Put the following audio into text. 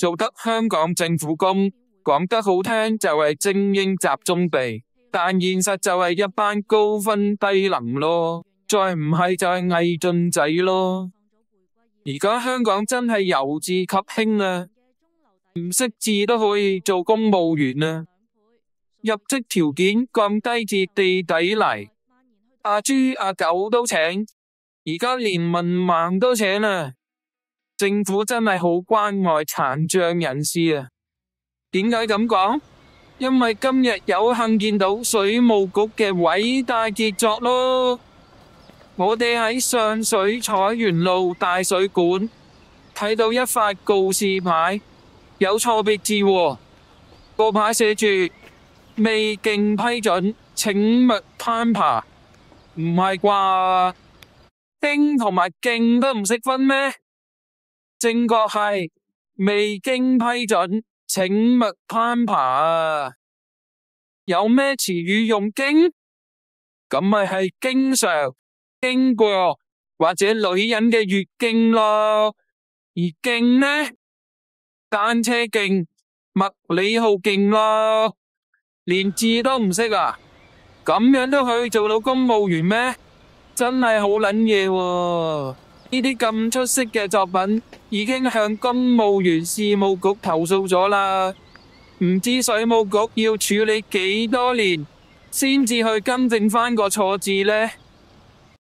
做得香港政府工，講得好聽就係精英集中地，但現實就係一班高分低能咯，再唔係就係偽進仔咯。而家香港真係由治及興啊，唔識字都可以做公務員啊，入職條件降低至地底泥，阿豬阿狗都請，而家連文盲都請啊！政府真係好關愛殘障人士啊！點解咁講？因為今日有幸見到水務局嘅偉大傑作咯！我哋喺上水彩園路大水管睇到一塊告示牌，有錯別字喎，個牌寫住未經批准，請勿攀爬。唔係啩？經同埋徑都唔識分咩？正確係未經批准，請勿攀爬啊！有咩詞語用經？咁咪係經常、經過或者女人嘅月經咯。而徑呢？單車徑、麥理浩徑咯。連字都唔識啊？咁樣都可以做到公務員咩？真係好撚嘢喎！呢啲咁出色嘅作品已經向公務員事務局投訴咗啦，唔知水務局要處理幾多年先至去更正返個錯字呢？